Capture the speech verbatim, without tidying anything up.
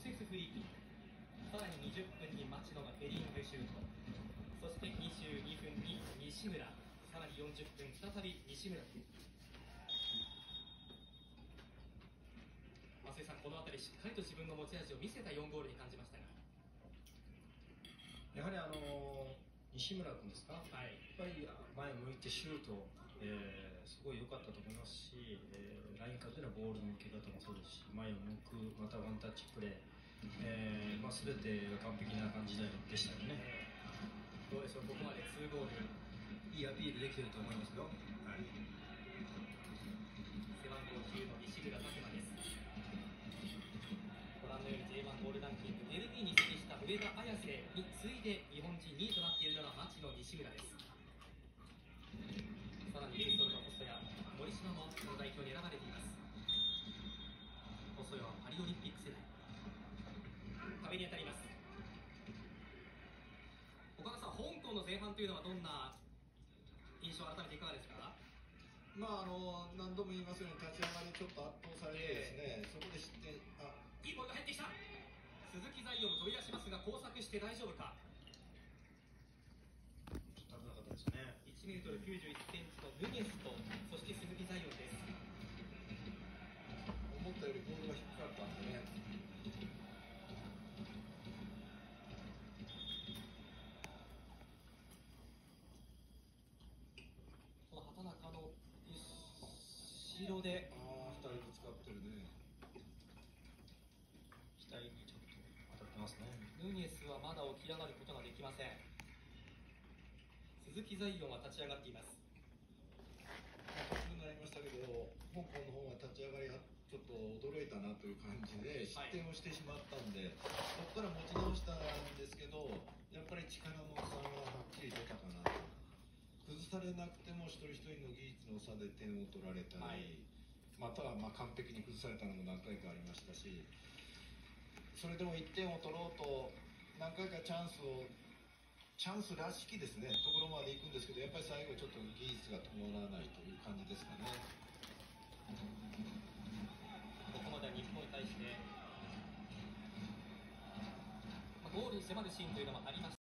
接フリーキック、さらににじゅっぷんに町野がヘディングシュート、そしてにじゅうにふんに西村、さらによんじゅっぷん再び西村。増井さん、この辺りしっかりと自分の持ち味を見せたよんゴールに感じましたが、 やはりあの西村君ですか、はい、やっぱり前を向いてシュート、えー、すごい良かったと思いますし、えー、ライン間でのボールの受け方もそうですし、前を向く、またワンタッチプレー、えーまあ、全てが完璧な感じでしたよね。 どうでしょう、ここまでにゴール、 いいアピールできていると思いますよ。はい、 背番号きゅうの西村拓真です。ご覧のように ジェイワン ゴールランキング、ベルギーに移籍した上田綺世に次いで日本人にいとなっているのが町野西村です。さらにエーソルの細谷、森島もこの代表に選ばれています。細谷はパリオリンピック世代。壁に当たります。岡田さん、香港の前半というのはどんな印象、改めていかがですか？ まああの何度も言いますように、立ち上がりちょっと圧倒されてですね、えー、そこで失点、あ、 いいボールが入ってきた。鈴木財陽も飛び出しますが交錯して大丈夫か。 ちょっと危なかったですね。 いちメートルきゅうじゅういちセンチのヌネスと、そして鈴木財陽です。 思ったよりボールが低かったんでね。 この畑中の後ろで、 ああ、ふたりぶつかってるね。 額にちょっと当たってますね。 ヌニエスはまだ起き上がることができません。鈴木財陽は立ち上がっています。 途中になりましたけど、香港の方は立ち上がりがちょっと驚いたなという感じで失点をしてしまったんで、はい、そこから持ち直したんですけど、やっぱり力の差がはっきり出たかなと。崩されなくても一人一人の技術の差で点を取られたり、はい、またはまあ完璧に崩されたのも何回かありましたし、それでもいってんを取ろうと何回かチャンスをチャンスらしきですねところまで行くんですけど、やっぱり最後ちょっと技術が伴わないという感じですかね。 ここまでは日本に対して、まあ、ゴールに迫るシーンというのもありました。